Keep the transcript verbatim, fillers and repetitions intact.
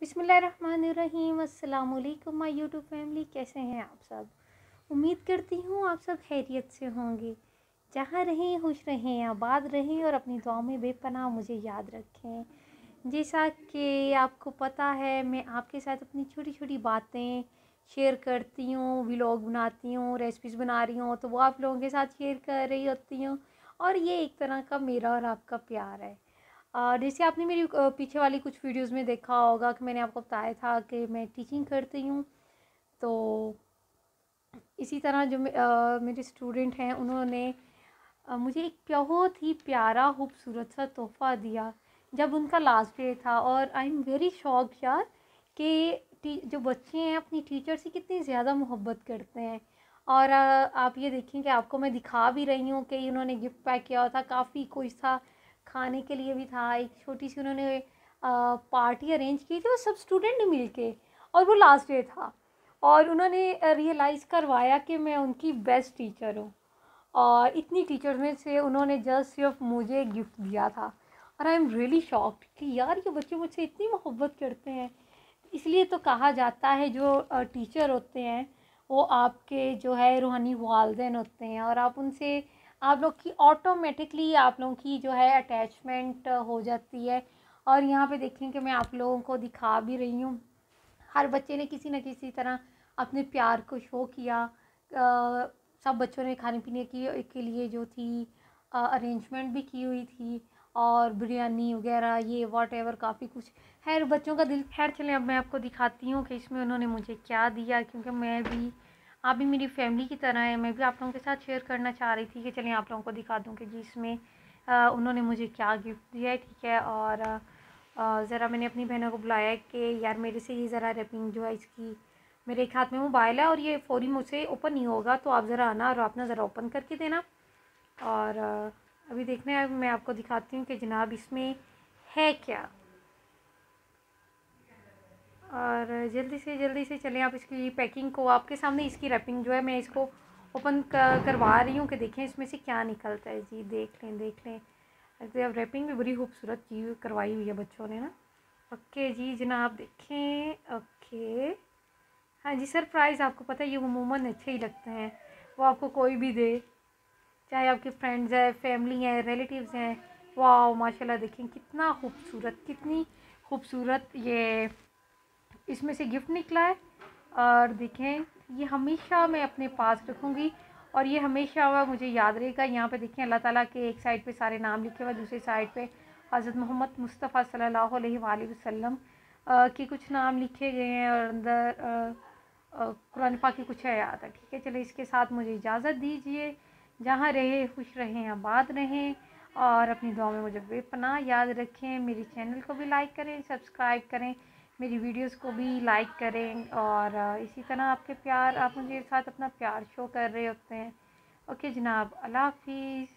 बिस्मिल्लाहिर्रहमानिर्रहीम। अस्सलाम वालेकुम माय यूट्यूब फैमिली, कैसे हैं आप सब। उम्मीद करती हूँ आप सब खैरियत से होंगे। जहाँ रहें खुश रहें, आबाद रहें और अपनी दुआ में बेपनाह मुझे याद रखें। जैसा कि आपको पता है, मैं आपके साथ अपनी छोटी छोटी बातें शेयर करती हूँ, व्लॉग बनाती हूँ, रेसिपीज़ बना रही हूँ तो वो आप लोगों के साथ शेयर कर रही होती हूँ। और ये एक तरह का मेरा और आपका प्यार है। और जैसे आपने मेरी अ, पीछे वाली कुछ वीडियोस में देखा होगा कि मैंने आपको बताया था कि मैं टीचिंग करती हूँ। तो इसी तरह जो मे- अ, मेरे स्टूडेंट हैं, उन्होंने अ, मुझे एक बहुत ही प्यारा खूबसूरत सा तोहफ़ा दिया जब उनका लास्ट डे था। और आई एम वेरी शॉक यार कि टी जो बच्चे हैं अपनी टीचर से कितनी ज़्यादा मोहब्बत करते हैं। और अ, आप ये देखें कि आपको मैं दिखा भी रही हूँ कि उन्होंने गिफ्ट पैक किया हुआ था, काफ़ी कुछ था, खाने के लिए भी था। एक छोटी सी उन्होंने पार्टी अरेंज की थी, वो सब स्टूडेंट ने मिल के, और वो लास्ट डे था। और उन्होंने रियलाइज़ करवाया कि मैं उनकी बेस्ट टीचर हूँ। और इतनी टीचर्स में से उन्होंने जस्ट सिर्फ मुझे गिफ्ट दिया था। और आई एम रियली शॉक्ड कि यार ये बच्चे मुझसे इतनी मोहब्बत करते हैं। इसलिए तो कहा जाता है जो टीचर होते हैं वो आपके जो है रूहानी वालिदैन होते हैं, और आप उनसे आप लोग की ऑटोमेटिकली आप लोगों की जो है अटैचमेंट हो जाती है। और यहाँ पे देखें कि मैं आप लोगों को दिखा भी रही हूँ, हर बच्चे ने किसी न किसी तरह अपने प्यार को शो किया। अ, सब बच्चों ने खाने पीने की के लिए जो थी अरेंजमेंट भी की हुई थी, और बिरयानी वगैरह ये वॉट एवर काफ़ी कुछ। खैर बच्चों का दिल, खैर चलें अब मैं आपको दिखाती हूँ कि इसमें उन्होंने मुझे क्या दिया, क्योंकि मैं भी, आप भी मेरी फैमिली की तरह है, मैं भी आप लोगों के साथ शेयर करना चाह रही थी कि चलें आप लोगों को दिखा दूँ कि जी इसमें अ, उन्होंने मुझे क्या गिफ्ट दिया है। ठीक है, और ज़रा मैंने अपनी बहनों को बुलाया कि यार मेरे से ये ज़रा रैपिंग जो है इसकी, मेरे एक हाथ में मोबाइल है और ये फ़ौरी मुझसे ओपन नहीं होगा, तो आप ज़रा आना और अपना ज़रा ओपन करके देना। और अभी देखने है, मैं आपको दिखाती हूँ कि जनाब इसमें है क्या। और जल्दी से जल्दी से चलें आप इसकी पैकिंग को, आपके सामने इसकी रैपिंग जो है मैं इसको ओपन करवा रही हूँ कि देखें इसमें से क्या निकलता है। जी देख लें देख लें, अब रैपिंग भी बड़ी खूबसूरत की करवाई हुई है बच्चों ने ना। ओके जी जनाब देखें। ओके हाँ जी, सरप्राइज़ आपको पता है ये अमूमन अच्छे ही लगते हैं, वो आपको कोई भी दे, चाहे आपके फ्रेंड्स हैं, फैमिली हैं, रिलेटिव्स हैं। वाह माशाल्लाह, देखें कितना खूबसूरत, कितनी खूबसूरत ये इसमें से गिफ्ट निकला है। और देखें ये हमेशा मैं अपने पास रखूँगी और ये हमेशा हुआ मुझे याद रहेगा। यहाँ पे देखें अल्लाह ताला के एक साइड पे सारे नाम लिखे हुए, दूसरी साइड पे हज़रत मोहम्मद मुस्तफ़ा सल्लल्लाहु अलैहि वसल्लम के कुछ नाम लिखे गए हैं, और अंदर कुरान पाक की कुछ आयत है। ठीक है, चलिए इसके साथ मुझे इजाज़त दीजिए। जहाँ रहे खुश रहें, आबाद रहें, और अपनी दुआ में मुझे बेपनाह याद रखें। मेरे चैनल को भी लाइक करें, सब्सक्राइब करें, मेरी वीडियोस को भी लाइक करें। और इसी तरह आपके प्यार, आप मुझे साथ अपना प्यार शो कर रहे होते हैं। ओके जनाब, अल्लाह हाफिज़।